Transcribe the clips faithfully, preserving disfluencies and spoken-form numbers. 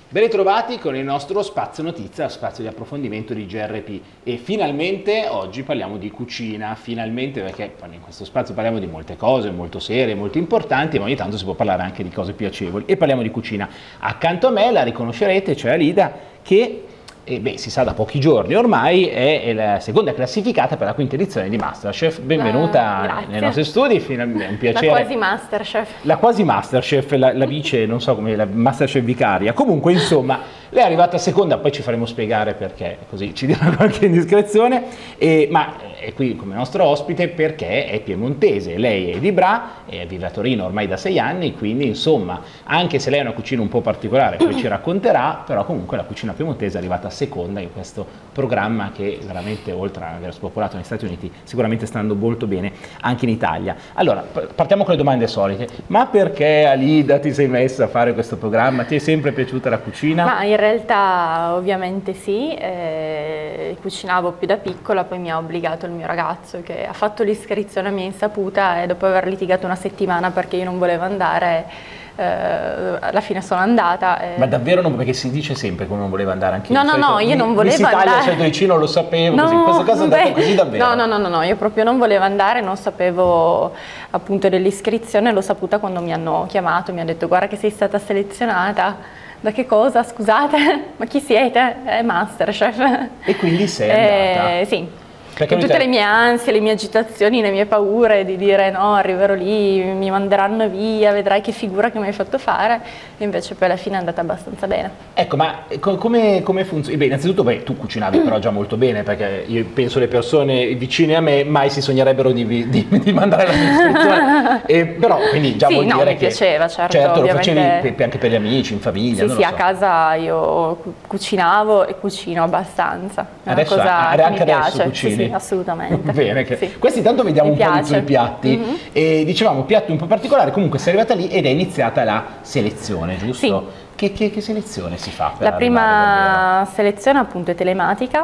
Ben ritrovati con il nostro spazio notizia, spazio di approfondimento di G R P e finalmente oggi parliamo di cucina, finalmente perché in questo spazio parliamo di molte cose molto serie, molto importanti, ma ogni tanto si può parlare anche di cose piacevoli e parliamo di cucina. Accanto a me la riconoscerete, c'è Alida che e beh, si sa da pochi giorni ormai è la seconda classificata per la quinta edizione di Masterchef. Benvenuta uh, nei nostri studi, finalmente è un piacere. La quasi Masterchef. La quasi Masterchef, la, la vice, non so come, la Masterchef vicaria. Comunque, insomma, lei è arrivata seconda, poi ci faremo spiegare perché, così ci dirà qualche indiscrezione, e, ma è qui come nostro ospite perché è piemontese, lei è di Bra, e vive a Torino ormai da sei anni, quindi insomma, anche se lei è una cucina un po' particolare, poi ci racconterà, però comunque la cucina piemontese è arrivata seconda in questo programma che veramente, oltre ad aver spopolato negli Stati Uniti, sicuramente sta andando molto bene anche in Italia. Allora, partiamo con le domande solite. Ma perché Alida ti sei messa a fare questo programma? Ti è sempre piaciuta la cucina? Ma in realtà ovviamente sì, eh, cucinavo più da piccola, poi mi ha obbligato il mio ragazzo che ha fatto l'iscrizione a mia insaputa e dopo aver litigato una settimana perché io non volevo andare, Uh, alla fine sono andata. E... Ma davvero non, perché si dice sempre come non voleva andare anche no, io. No, no, no, io non volevo andare. Italia, solito vicino, lo sapevo, no, così. In questo caso è andato beh, così davvero. No, no, no, no, no, io proprio non volevo andare, non sapevo appunto dell'iscrizione, l'ho saputa quando mi hanno chiamato, mi hanno detto guarda che sei stata selezionata. Da che cosa, scusate? Ma chi siete? È Masterchef. E quindi sei andata? Eh, sì. Perché con tutte te... le mie ansie, le mie agitazioni, le mie paure di dire no, arriverò lì, mi manderanno via, vedrai che figura che mi hai fatto fare, e invece poi alla fine è andata abbastanza bene. Ecco, ma come, come funziona? Beh, innanzitutto beh, tu cucinavi però già molto bene, perché io penso le persone vicine a me mai si sognerebbero di, di, di mandare la mia iscrizione, e, però quindi già sì, vuol no, dire mi che... piaceva, certo, certo ovviamente... lo facevi per, anche per gli amici, in famiglia, Sì, non sì, lo a so. casa io cucinavo e cucino abbastanza, è adesso, una cosa che anche mi adesso piace, cucini? Sì, sì, assolutamente. Bene, che... sì. Questi intanto vediamo mi un piace. po' di tuoi piatti, mm-hmm. e dicevamo piatto un po' particolare, comunque sei arrivata lì ed è iniziata la selezione, giusto? Sì. Che, che, che selezione si fa? Per la prima selezione appunto è telematica,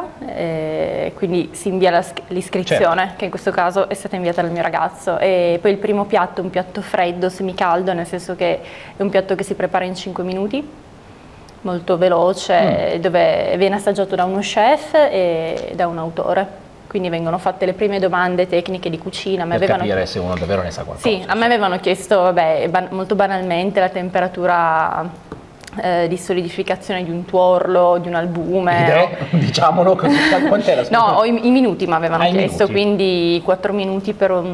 eh, quindi si invia l'iscrizione, certo. Che in questo caso è stata inviata dal mio ragazzo, e poi il primo piatto è un piatto freddo, semicaldo, nel senso che è un piatto che si prepara in cinque minuti, molto veloce, mm. dove viene assaggiato da uno chef e da un autore. Quindi vengono fatte le prime domande tecniche di cucina. Per avevano... capire se uno davvero ne sa qualcosa. Sì, a me avevano chiesto, vabbè, ban molto banalmente, la temperatura eh, di solidificazione di un tuorlo, di un albume. Ed è, o... diciamolo, quant'è la No, i, i minuti mi avevano ah, chiesto, minuti. Quindi quattro minuti per un,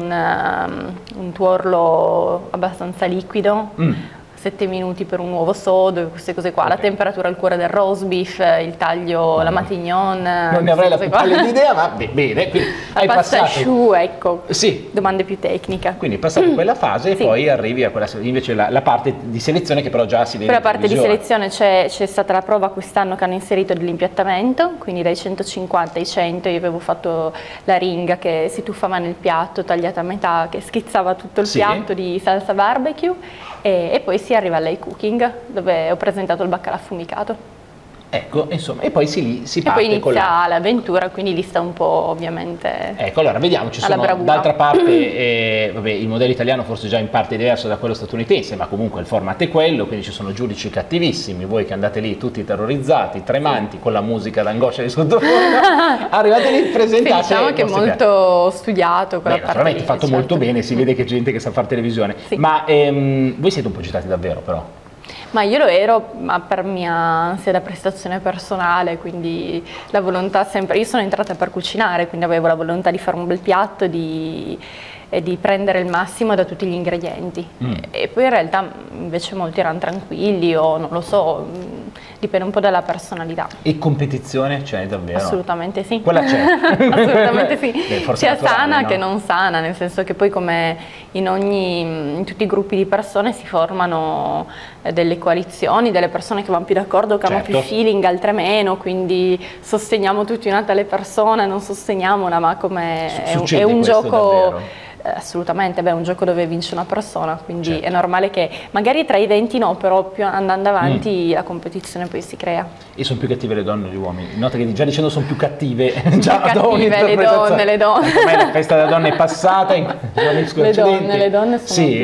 um, un tuorlo abbastanza liquido. Mm. sette minuti per un uovo sodo, queste cose qua, okay. La temperatura al cuore del roast beef, il taglio, no, la matignon. Non ne avrei la più pallida idea, ma bene. Quindi la hai pasta passato... choux, ecco, sì. Domande più tecniche. Quindi passato quella fase, sì. E poi arrivi a quella, invece la, la parte di selezione che però già si vede. Per la parte di selezione c'è stata la prova quest'anno che hanno inserito dell'impiattamento, quindi dai centocinquanta ai cento io avevo fatto la ringa che si tuffava nel piatto, tagliata a metà, che schizzava tutto il sì. piatto di salsa barbecue. E, e poi si arriva all'high cooking, dove ho presentato il baccalà affumicato. Ecco, insomma, e poi si, lì, si e parte poi inizia con l'avventura, quindi lì sta un po' ovviamente. Ecco, allora vediamo, ci sono d'altra parte, eh, vabbè, il modello italiano forse già in parte è diverso da quello statunitense, ma comunque il format è quello, quindi ci sono giudici cattivissimi, voi che andate lì tutti terrorizzati, tremanti, con la musica d'angoscia di sottofondo, arrivate lì, presentate. Sì, diciamo che è molto studiato quella Beh, parte naturalmente lì, fatto certo. molto bene, si vede che c'è gente che sa fare televisione, sì. Ma ehm, voi siete un po' agitati davvero però? Ma io lo ero, ma per mia ansia da prestazione personale, quindi la volontà sempre, io sono entrata per cucinare, quindi avevo la volontà di fare un bel piatto, di, e di prendere il massimo da tutti gli ingredienti. Mm. E poi in realtà invece molti erano tranquilli o non lo so, dipende un po' dalla personalità. E competizione c'è davvero? Assolutamente sì. Quella c'è? Assolutamente sì. Beh, sia naturale, sana no? che non sana, nel senso che poi come in, ogni, in tutti i gruppi di persone si formano delle coalizioni, delle persone che vanno più d'accordo, che certo. hanno più feeling, altre meno, quindi sosteniamo tutti una tale persona, non sosteniamo una, ma come è un, è un gioco... Davvero? Assolutamente, beh, è un gioco dove vince una persona, quindi certo. È normale che magari tra i venti no, però più andando avanti mm. la competizione poi si crea. E sono più cattive le donne o gli uomini? Nota che già dicendo sono più cattive, sono già più cattive le donne, le donne. Ormai la festa della donna è passata in giorni le donne, le donne sono sì. più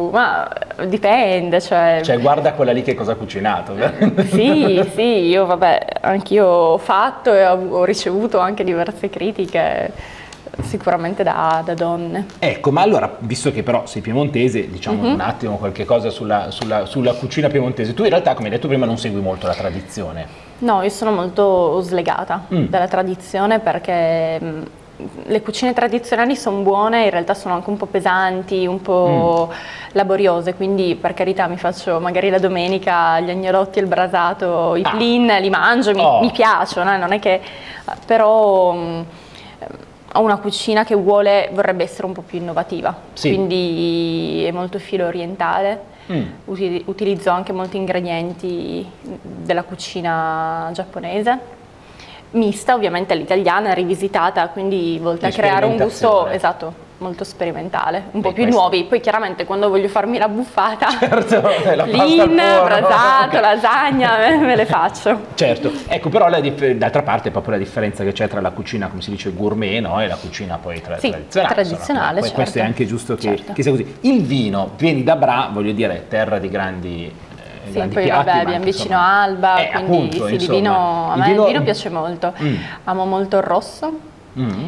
più, ma dipende, cioè... Cioè guarda quella lì che cosa ha cucinato. Sì, sì, io vabbè, anch'io ho fatto e ho, ho ricevuto anche diverse critiche, sicuramente da, da donne. Ecco, ma allora, visto che però sei piemontese, diciamo mm-hmm. un attimo qualche cosa sulla, sulla, sulla cucina piemontese. Tu in realtà, come hai detto prima, non segui molto la tradizione. No, io sono molto slegata mm. dalla tradizione perché... Mh, le cucine tradizionali sono buone, in realtà sono anche un po' pesanti, un po' mm. laboriose, quindi per carità mi faccio magari la domenica gli agnolotti, il brasato, i ah. plin, li mangio, mi, oh. mi piacciono, non è che... però mh, ho una cucina che vuole, vorrebbe essere un po' più innovativa, sì. quindi è molto filo orientale, mm. Uti- utilizzo anche molti ingredienti della cucina giapponese. Mista ovviamente all'italiana, rivisitata, quindi volta a creare un gusto esatto, molto sperimentale, un Beh, po' più questo. nuovi. Poi chiaramente quando voglio farmi la buffata, certo, la plin, brasato, lasagna, me, me le faccio. Certo, ecco però d'altra parte è proprio la differenza che c'è tra la cucina, come si dice, gourmet, no? E la cucina poi tra sì, tradizionale. tradizionale Poi certo. questo è anche giusto che, certo. che sia così. Il vino, vieni da Bra, voglio dire, terra di grandi... Sì, poi piatti, vabbè, abbiamo vicino a Alba, eh, quindi appunto, sì, insomma, di vino, a me il vino, il vino piace molto, mm. amo molto il rosso, mm.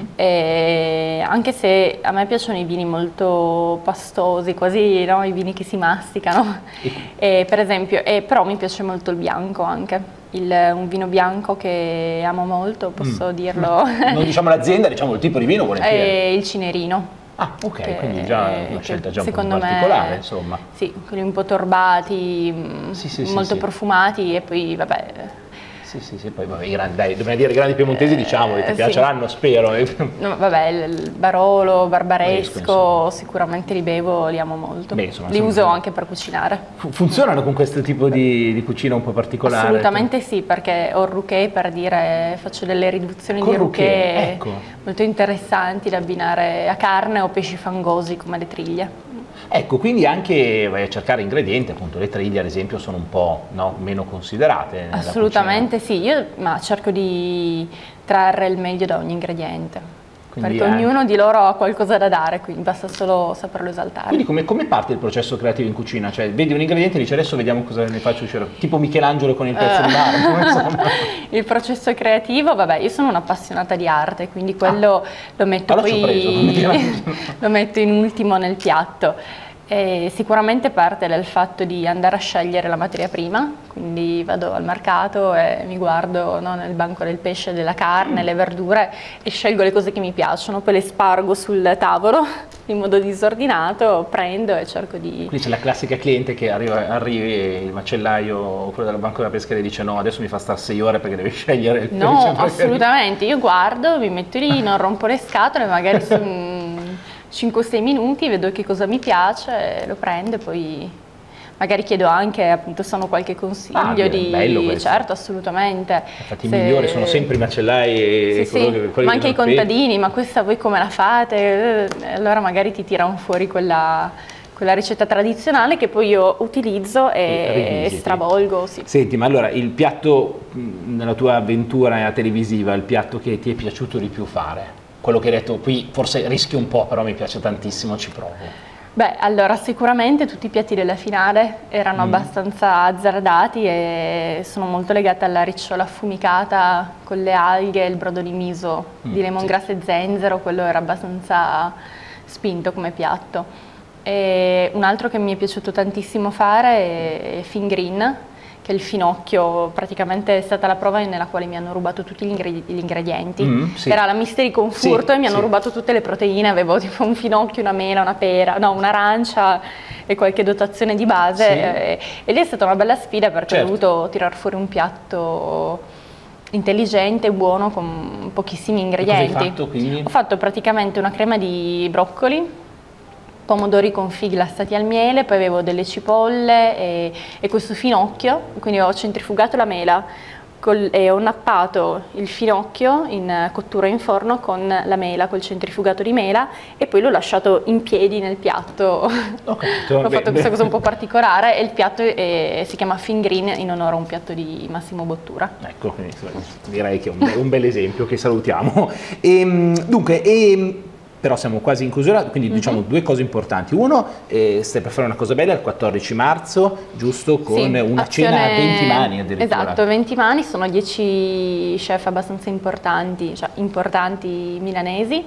e anche se a me piacciono i vini molto pastosi, quasi no? I vini che si masticano, e, per esempio, e, però mi piace molto il bianco anche, il, un vino bianco che amo molto, posso mm. dirlo. Non diciamo l'azienda, diciamo il tipo di vino volentieri. È il Cinerino. Ah, ok, che, quindi già una scelta già un po' particolare, me, insomma. Sì, quelli un po' torbati, sì, sì, molto sì, profumati e poi, vabbè... Sì, sì, sì, poi vabbè, i grandi, dai, dobbiamo dire i grandi piemontesi, eh, diciamo, ti sì. piaceranno, spero. No, vabbè, il Barolo, Barbaresco, sicuramente li bevo, li amo molto. Beh, insomma, li uso anche per cucinare. Funzionano con questo tipo di, di cucina un po' particolare? Assolutamente sì, perché ho il rouquet, per dire, faccio delle riduzioni con di rouquet, ecco. molto interessanti da abbinare a carne o pesci fangosi come le triglie. Ecco, quindi anche vai a cercare ingredienti, appunto le triglie ad esempio sono un po' no, meno considerate. Assolutamente sì, io ma cerco di trarre il meglio da ogni ingrediente. Quindi perché anche... ognuno di loro ha qualcosa da dare, quindi basta solo saperlo esaltare. Quindi come, come parte il processo creativo in cucina? Cioè vedi un ingrediente e dici adesso vediamo cosa ne faccio uscire, tipo Michelangelo con il pezzo uh, di marmo. Il processo creativo, vabbè, io sono un'appassionata di arte, quindi quello ah, lo metto poi lo metto in ultimo nel piatto. E sicuramente parte dal fatto di andare a scegliere la materia prima, quindi vado al mercato e mi guardo no, nel banco del pesce, della carne, mm. le verdure e scelgo le cose che mi piacciono, poi le spargo sul tavolo in modo disordinato, prendo e cerco di... Quindi c'è la classica cliente che arriva, arrivi e il macellaio o quello della banca della pesca dice no, adesso mi fa stare sei ore perché deve scegliere il pesce. No, assolutamente, io guardo, mi metto lì, non rompo le scatole, magari su cinque sei minuti, vedo che cosa mi piace, lo prendo e poi magari chiedo anche, appunto, se hanno qualche consiglio ah, di... bello certo, assolutamente. Infatti se... i migliori sono sempre i macellai e sì, sì. Che, ma anche i contadini, ma questa voi come la fate? Allora magari ti tirano fuori quella... quella ricetta tradizionale che poi io utilizzo e, e stravolgo. Sì. Senti, ma allora il piatto nella tua avventura televisiva, il piatto che ti è piaciuto di più fare? Quello che hai detto qui forse rischi un po', però mi piace tantissimo, ci provo. Beh, allora sicuramente tutti i piatti della finale erano mm. abbastanza azzardati e sono molto legata alla ricciola affumicata con le alghe e il brodo di miso mm, di lemongrass sì. e zenzero, quello era abbastanza spinto come piatto. E un altro che mi è piaciuto tantissimo fare è Fingrin, che è il finocchio, praticamente è stata la prova nella quale mi hanno rubato tutti gli, ingredi gli ingredienti. Mm, sì. Era la mystery con furto sì, e mi hanno sì. rubato tutte le proteine, avevo tipo un finocchio, una mela, una pera, no, un'arancia e qualche dotazione di base. Sì. E, e lì è stata una bella sfida perché certo. ho dovuto tirar fuori un piatto intelligente, buono, con pochissimi ingredienti. Cosa hai fatto, quindi? Ho fatto praticamente una crema di broccoli, pomodori con fighi glassati al miele, poi avevo delle cipolle e, e questo finocchio, quindi ho centrifugato la mela col, e ho nappato il finocchio in cottura in forno con la mela, col centrifugato di mela e poi l'ho lasciato in piedi nel piatto. Okay, ho beh, fatto beh. questa cosa un po' particolare e il piatto è, si chiama Fingrin in onore a un piatto di Massimo Bottura. Ecco, direi che è un, un bel esempio che salutiamo. E, dunque, e, però siamo quasi in chiusura, quindi Mm-hmm. diciamo due cose importanti. Uno, eh, stai per fare una cosa bella il quattordici marzo, giusto, con Sì, una azione- cena a venti mani addirittura. Esatto, venti mani, sono dieci chef abbastanza importanti, cioè importanti milanesi.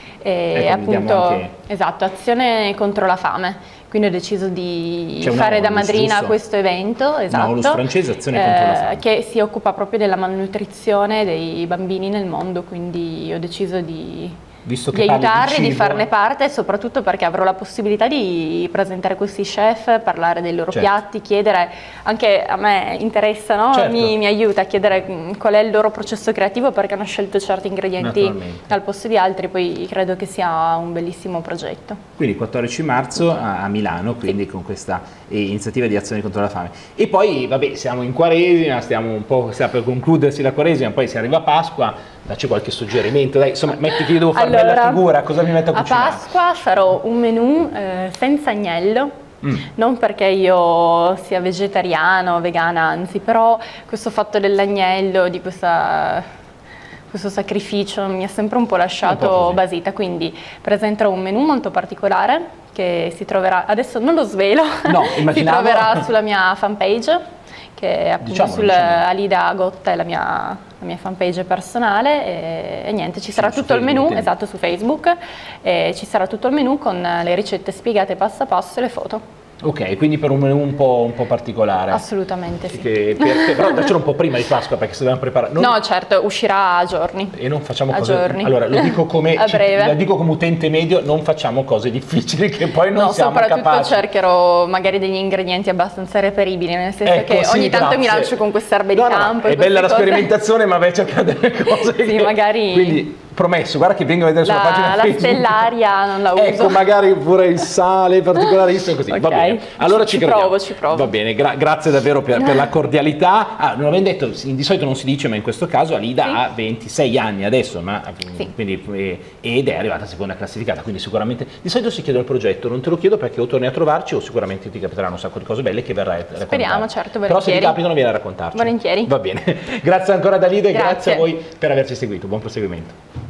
E Ecco, vediamo appunto, anche- esatto, azione contro la fame. Quindi ho deciso di C'è una fare da onlus, madrina giusto? questo evento, esatto, onlus francese, azione contro la fame. che si occupa proprio della malnutrizione dei bambini nel mondo, quindi ho deciso di Visto che di parli di aiutarli, di cibo, farne parte, e soprattutto perché avrò la possibilità di presentare questi chef, parlare dei loro Certo. piatti, chiedere, anche a me interessa, no? Certo. mi, mi aiuta a chiedere mh, qual è il loro processo creativo, perché hanno scelto certi ingredienti Naturalmente. al posto di altri, poi credo che sia un bellissimo progetto. Quindi quattordici marzo a, a Milano, quindi con questa eh, iniziativa di azione contro la fame. E poi, vabbè, siamo in Quaresima, stiamo un po', sta per concludersi la Quaresima, poi si arriva a Pasqua, dacci qualche suggerimento, dai, insomma, metti che io devo fare bella figura, cosa mi metto a A cucinare? Pasqua farò un menù eh, senza agnello. Mm. Non perché io sia vegetariano o vegana, anzi, però questo fatto dell'agnello, di questa, questo sacrificio mi ha sempre un po' Un po' lasciato così. basita, quindi presenterò un menù molto particolare che si troverà, adesso non lo svelo, No, si immaginavo. troverà sulla mia fanpage, che è appunto Diciamolo, sul diciamolo. Alida Gotta, è la mia, la mia fanpage personale, e, e niente, ci sarà su tutto il Facebook, menù, intendi. esatto, su Facebook, e ci sarà tutto il menù con le ricette spiegate passo a passo e le foto. Ok, quindi per un menù un po', un po' particolare. Assolutamente sì. Che- per- però daccelo un po' prima di Pasqua, perché se dobbiamo preparare... non- No, certo, uscirà a giorni. E non facciamo A cose... giorni. Allora, lo dico come, A ci- breve. lo dico come utente medio, non facciamo cose difficili che poi non No, siamo soprattutto capaci. cercherò magari degli ingredienti abbastanza reperibili, nel senso Ecco, che sì, ogni tanto mi grazie. lancio con queste erbe di No, no, campo. è e bella la queste cose. sperimentazione, ma vai a cercare delle cose Sì, che... magari- Quindi, promesso, guarda che vengo a vedere sulla pagina La, la Facebook. stellaria non la uso. Ecco, magari pure il sale particolarissimo così. Va Ok. bene. Allora ci, Ci crediamo. provo, ci provo. Va bene, gra- grazie davvero per, per la cordialità. Ah, non abbiamo detto, di solito non si dice, ma in questo caso Alida Sì. ha ventisei anni adesso, ma, Sì. quindi, eh, ed è arrivata seconda classificata, quindi sicuramente di solito si chiede il progetto, non te lo chiedo perché o torni a trovarci o sicuramente ti capiteranno un sacco di cose belle che verrai a raccontare. Speriamo, certo, Però se ti volentieri. capitano vieni a raccontarci. Volentieri. Va bene. Grazie ancora ad Alida e grazie Grazie. a voi per averci seguito. Buon proseguimento.